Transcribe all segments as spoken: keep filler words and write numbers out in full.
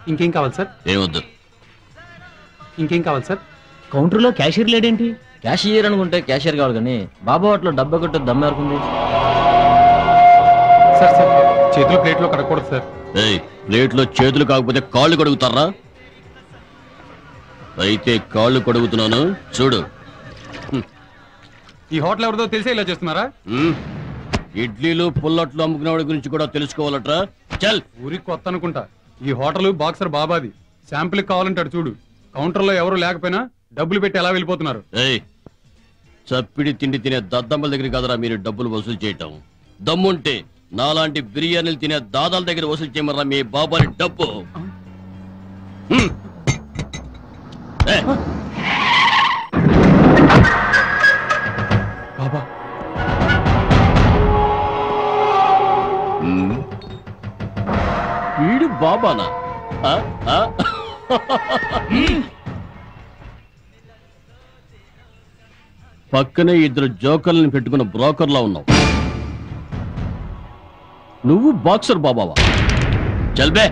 ఇంకేం కావాలి సార్? ఏమొద్దు. ఇంకేం కావాలి సార్? కౌంటర్లో క్యాషియర్ లేడేంటి? క్యాషియర్ అనుకుంటే క్యాషియర్ కావాలి కానీ బాబా వాటిలో డబ్బా కొట్టు దమ్మ ఎవరుకుంది? సార్ సార్ చేతులు ప్లేట్లో కడగకూడదు సార్. ఏయ్, ప్లేట్లో చేతులు కాకపోతే కాళ్ళు కడుగుతారా? అయితే కాళ్ళు కడుగుతున్నాను చూడు. ఈ హోటల్ ఎవరిదో తెలిసే ఇలా చేస్తున్నారా? ఇడ్లీలు పుల్లట్లు అమ్ముకునేవాడి గురించి కూడా తెలుసుకోవాలట్రా. చల్. ఊరికి కొత్త అనుకుంటా. ఈ హోటల్ బాక్సర్ బాబాది. శాంపిల్ కావాలంటాడు చూడు. కౌంటర్లో ఎవరు లేకపోయినా డబ్బులు పెట్టి ఎలా వెళ్ళిపోతున్నారు? ఏయ్, చప్పిడి తిండి తినే దద్దమ్మల దగ్గర కదరా మీరు డబ్బులు వసూలు చేయటం. దమ్ముంటే నాలాంటి బిర్యానీలు తినే దాదాల దగ్గర వసూలు చేయమరా మీ బాబాని డబ్బు. బాబా వీడు బాబానా? పక్కనే ఇద్దరు జోకర్లను పెట్టుకున్న బ్రోకర్లా ఉన్నావు. నువ్వు బాక్సర్ బాబావా? చల్బే.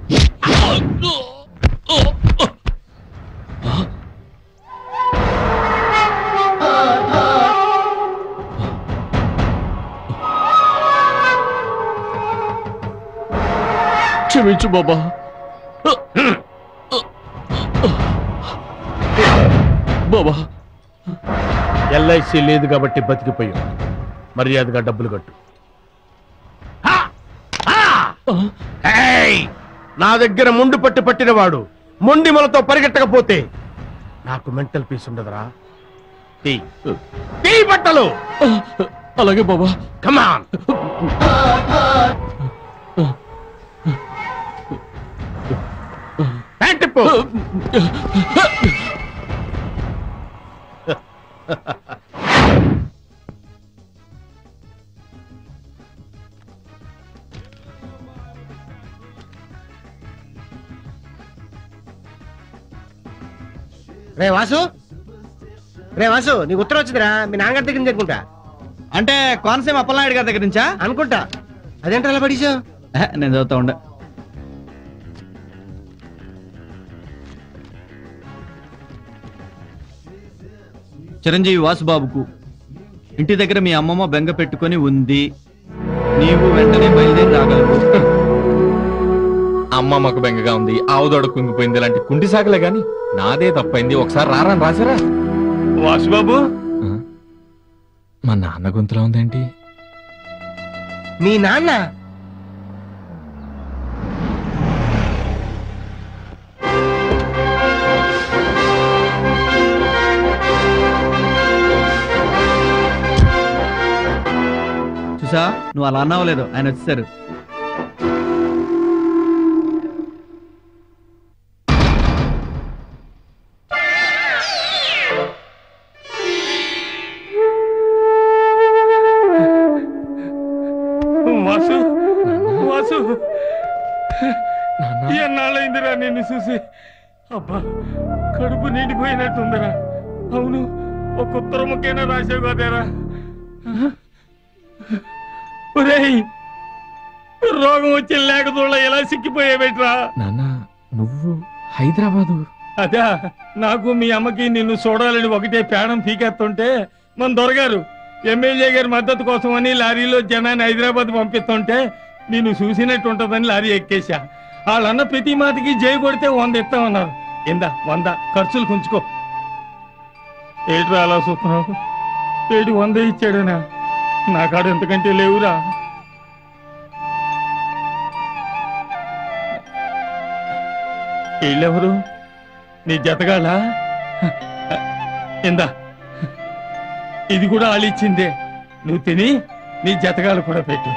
క్షమించు బాబా. బాబా, ఎల్ఐసి లేదు కాబట్టి బతికిపోయావు. మర్యాదగా డబ్బులు కట్టు. నా దగ్గర ముండు పట్టు పట్టినవాడు మొండి మొలతో పరిగెట్టకపోతే నాకు మెంటల్ పీస్ ఉండదురా. తీ బట్టలు. అలాగే బాబా. కమాన్. ప్యాంటిప్పు. రే వాసు, రే వాసు, నీకు ఉత్తరం వచ్చిందిరా మీ నాన్నగారి దగ్గర నుంచి అనుకుంటా. అంటే కోనసీమ అప్పలనాయుడు గారి దగ్గర నుంచా? అనుకుంటా. అదేంటి అలా పడేసావు? నేను చదువుతా ఉండ. చిరంజీవి వాసుబాబుకు, ఇంటి దగ్గర మీ అమ్మమ్మ బెంగ పెట్టుకొని ఉంది, నీవు వెంటనే బయలుదేరి రాగలవు. అమ్మమ్మకు బెంగగా ఉంది, ఆవుదోడ కుంగిపోయింది, ఇలాంటి కుంటి సాగలే గాని నాదే తప్పైంది, ఒకసారి రారని రాసారా? వాసుబాబు, మా నాన్న గొంతులా ఉందేంటి? మీ నాన్న? చూసా, నువ్వు అలా అన్నావు లేదు, ఆయన వచ్చేసారు. వాసు, వాసు, ఎన్నాళ్ళైందిరా నిన్ను చూసి. అబ్బా, కడుపు నిండిపోయినట్టుందిరా. అవును, ఒక ఉత్తరముకైనా రాసావు కదేరా. ఒరేయ్, రోగం వచ్చి లేకదోళ్ళ ఎలా సిక్కిపోయావేట్రా? నాన్న, నువ్వు హైదరాబాదు? అదా, నాకు మీ అమ్మకి నిన్ను చూడాలని ఒకటే పేడం పీకేస్తుంటే మన దొరగారు ఎమ్మెల్యే గారి మద్దతు కోసం అని లారీలో జనాన్ని హైదరాబాద్ పంపిస్తుంటే నిన్ను చూసినట్టు ఉంటుందని లారీ ఎక్కేశా. వాళ్ళన్న ప్రతి మాటకి జై కొడితే వంద ఇస్తామన్నారు. ఎందా వంద ఖర్చులు కుంచుకో. ఏట్రా అలా చూస్తున్నావు? ఏటి వంద ఇచ్చాడనా? నా కాడ ఎంతకంటే లేవురా. వీళ్ళెవరు? నీ జతగాళ్ళ? ఎందా, ఇది కూడా ఆలిచ్చిందే. నువ్వు తిని నీ జతగాళ్ళు కూడా పెట్టు.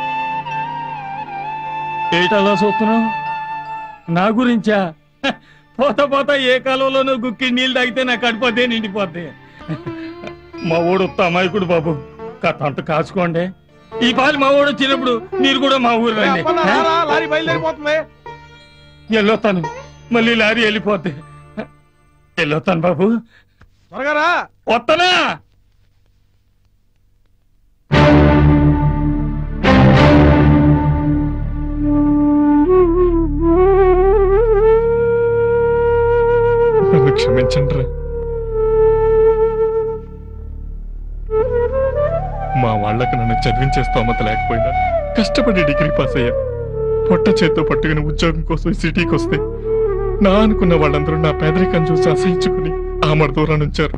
ఏటలా చూస్తున్నావు? నా గురించా? పోతా పోతా ఏ కాలంలోనూ గుక్కి నీళ్ళు తాగితే నాకు కడిపోతే నిండిపోద్ది. మా ఊడు అమాయకుడు బాబు, కథ అంత కాచుకోండి. ఈ పాలు మా ఊడు వచ్చినప్పుడు మీరు కూడా మా ఊరు రండి. లారీ బయలుదేరిపోతుంది. వెళ్ళొస్తాను, మళ్ళీ లారీ వెళ్ళిపోద్ది. వెళ్ళొస్తాను బాబు. త్వరగా రా. వస్తానా? క్షమించండి రా. మా వాళ్ళకి నన్ను చదివించే స్తోమత లేకపోయినా కష్టపడి డిగ్రీ పాస్ అయ్యా. పొట్ట చేత్తో పట్టుకుని ఉద్యోగం కోసం ఈ సిటీకి వస్తే నా అనుకున్న వాళ్ళందరూ నా పేదరికం చూసి అసహించుకుని ఆమడ దూరం ఉంచారు.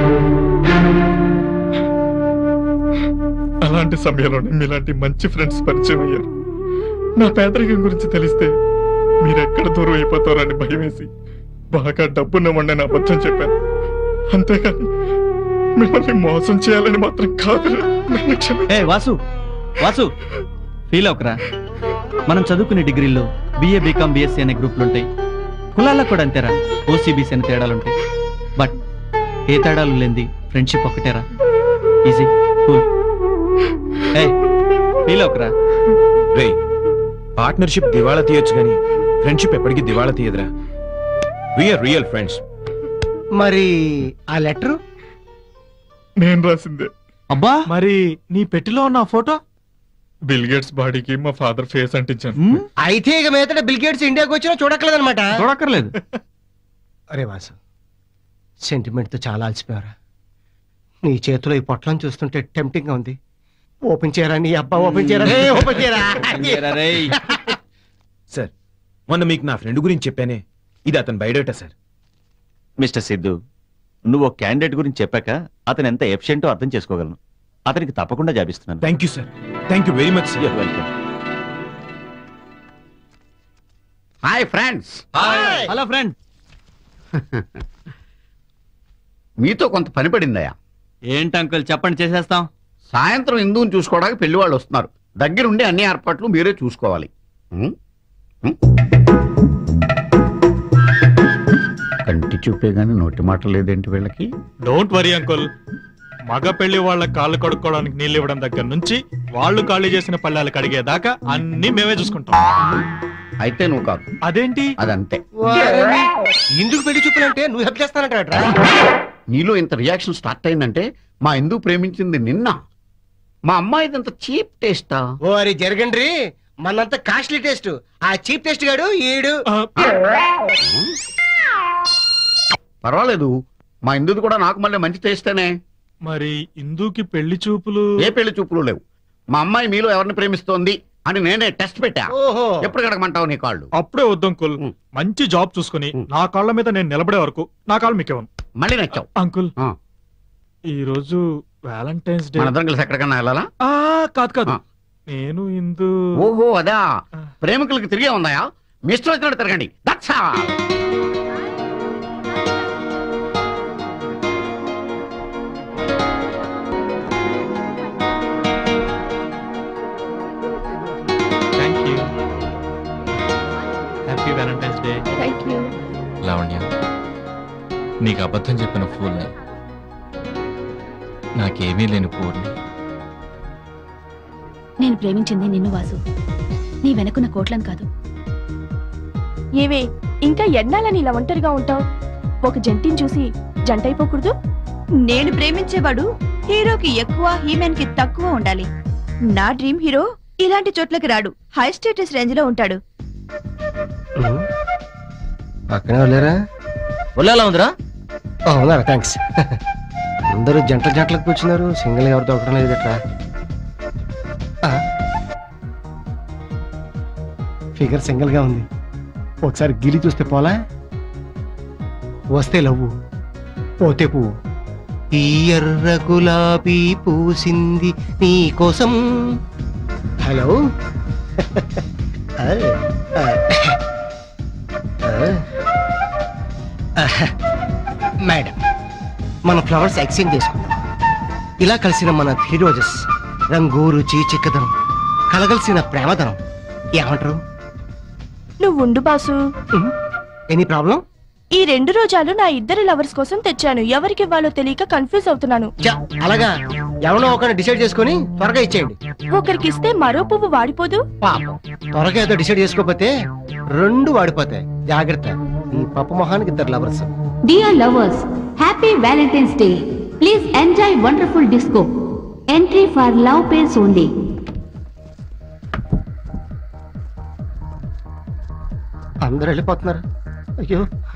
అలాంటి సమయంలోనే మీలాంటి మంచి ఫ్రెండ్స్ పరిచయం అయ్యారు. నా పేదరికం గురించి తెలిస్తే మీరెక్కడ దూరం అయిపోతారని భయం వేసి బాగా డబ్బున్నవ్వండి అని అబద్ధం చెప్పాను. అంతేకాని మిమ్మల్ని మోసం చేయాలని మాత్రం కాదు. నన్ను క్షమి- ఏ వాసు వాసు ఫీల్ అవకరా. మనం చదువుకునే డిగ్రీల్లో బిఏ బీకామ్ బిఎస్సీ అనే గ్రూపులు ఉంటాయి. కులాల్లో కూడా అంతేరా, ఓసీబీసీ అనే తేడాలు ఉంటాయి. బట్ ఏ తేడాలు లేనిది ఫ్రెండ్షిప్ ఒకటేరా. Easy cool. ఏ ఫీల్ అవకరా. రే, పార్ట్నర్షిప్ దివాళా తీయొచ్చు కానీ ఫ్రెండ్షిప్ ఎప్పటికీ దివాళా తీయదురా. We are real friends. మరి ఆ లెటరు నేను రాసిందే. అబ్బా మరి నీ పెట్టిలో ఉన్న ఫోటో బిల్ గేట్స్ బాడీకి మా ఫాదర్ ఫేస్ అంటించాను. మ్మ్? అయితే ఇక మీద బిల్ గేట్స్ ఇండియాకి వచ్చినా చూడక్కర్లేదన్నమాట. చూడక్కర్లేదు. అరే వాసు, సెంటిమెంట్ తో చాలా అలసిపోయారా. నీ చేతిలో ఈ పొట్లం చూస్తుంటే టెంప్టింగ్ గా ఉంది. ఓపెన్ చేయరా నీ అబ్బా, ఓపెన్ చేయరా, రేయ్, ఓపెన్ చేయరా. ఏరా రేయ్. సార్, మొన్న మీకు నా ఫ్రెండ్ గురించి చెప్పానే, ఇది అతని బయోడేటా సార్. మిస్టర్ సిద్ధు, నువ్వు ఒక క్యాండిడేట్ గురించి చెప్పాక అతను ఎంత ఎఫిషియెంటో అర్థం చేసుకోగలను. అతనికి తప్పకుండా జాబిస్తున్నాను. Thank you sir. Thank you very much sir. Welcome. Hi friends. Hello friend. మీతో కొంత పని పడిందయ్యా. ఏంటి అంకుల్ చెప్పండి, చేసేస్తాం. సాయంత్రం ఇందుని చూసుకోవడానికి పెళ్లి వాళ్ళు వస్తున్నారు. దగ్గరుండి అన్ని ఏర్పాట్లు మీరే చూసుకోవాలి. ఉం? ఉం? కంటి చూపే గాని నోటి మాట లేదేంటి వీళ్ళకి? Don't worry uncle. మగ పెళ్లి వాళ్ళ కాళ్ళు కడుక్కోవడానికి నీళ్ళు ఇవ్వడం దగ్గర నుంచి వాళ్ళు ఖాళీ చేసిన పళ్ళాలు కడిగేదాకా అన్ని మేమే చూసుకుంటాం. అయితే నువ్వు కాదు. అదేంటి? అదంతే. ఎందుకు పెళ్లి చూపులంటే నువ్వు హెల్ప్ చేస్తానంటారా? నీలో ఇంత రియాక్షన్ స్టార్ట్ అయిందంటే మా ఇందు ప్రేమించింది నిన్న. మా అమ్మాయిది అంత చీప్ టేస్టా? ఓ అరే జరగండి, మనంత కాస్ట్లీ టేస్ట్. ఆ చీప్ టేస్ట్ గాడు ఈడు. పర్వాలేదు, మా ఇందుది కూడా నాకు మళ్ళీ మంచి టేస్టేనే. మరి ఇందుకి పెళ్లి చూపులు? ఏ పెళ్లి చూపులు లేవు. మా అమ్మాయి మీలో ఎవరిని ప్రేమిస్తోంది అని నేనే టెస్ట్ పెట్టా. ఓహో, ఎప్పుడు కడగమంటావు నీ కాళ్ళు? అప్పుడే వద్దు అంకుల్. ఉం. మంచి జాబ్ చూసుకుని ఉం. నా కాళ్ళ మీద నేను నిలబడే వరకు నా కాళ్ళు మీకేవను. మళ్ళీ నచ్చావు. అంకుల్, ఆ. ఈ రోజు వ్యాలంటైన్స్ డే. మనందరం కలిసి ఎక్కడికన్నా వెళ్ళాలా? ఆ కాదు కాదు, ఆ. నేను ఇందు. ఓహో అదా. ప్రేమికులకి తిరిగే ఉందాయా? మీ ఇష్టం వచ్చినట్టు తిరగండి. That's all. Thank you. Happy Valentine's day. Lavanya, నీకు అబద్ధం చెప్పిన ఫూల్ని, నాకేమీ లేని పూర్ణి. నేను ప్రేమించింది నిన్ను వాసు, నీ వెనకున్న కోట్లను కాదు. ఏవే ఇంకా ఎన్నాలని ఇలా ఒంటరిగా ఉంటావు? ఒక జంటిని చూసి జంట అయిపోకూడదు? నేను ప్రేమించేవాడు హీరోకి ఎక్కువ, హీమెన్ కి తక్కువ ఉండాలి. నా డ్రీమ్ హీరో ఇలాంటి చోట్లకి రాడు, హై స్టేటస్ రేంజ్ లో ఉంటాడు. పక్కనే వెళ్ళారా? ఒళ్ళేలా ఉందిరా? అవునారా, థ్యాంక్స్. అందరూ జంటలు జంటలకు కూర్చున్నారు, సింగిల్ ఎవరు దొరకడం లేదు ఎట్లా? ఫిగర్ సింగిల్ గా ఉంది, ఒకసారి గిలి చూస్తే పోలా? వస్తే లవ్వు, పోతే పువ్వు. ఈ ఎర్ర గులాబీ పూసింది నీ కోసం. హలో. మేడం, మన ఫ్లవర్స్ ఎక్స్చేంజ్ చేసుకుందాం. ఇలా కలిసిన మన త్రీ రోజెస్, రంగు రుచి చిక్కదనం కలగలిసిన ప్రేమదనం. ఏమంటారు? నువ్వు ఉండు బాసు. Any problem? ఈ రెండు రోజాలు నా ఇద్దరు లవర్స్ కోసం తెచ్చాను. ఎవరికి ఇవ్వాలో తెలియక కన్ఫ్యూజ్ అవుతున్నాను. అలాగా, ఎవరో ఒకరిని డిసైడ్ చేసుకుని త్వరగా ఇచ్చేయండి. ఒకరికి ఇస్తే మరో పువ్వు వాడిపోదు? పాపం, త్వరగా ఏదో డిసైడ్ చేసుకోకపోతే రెండు వాడిపోతాయి. జాగ్రత్త, ఈ పప్పు మొహానికి ఇద్దరు lovers. Dear lovers, happy Valentine's Day. Please enjoy wonderful disco. Entry for love pairs only. అందరు వెళ్ళిపోతున్నారు. అయ్యో,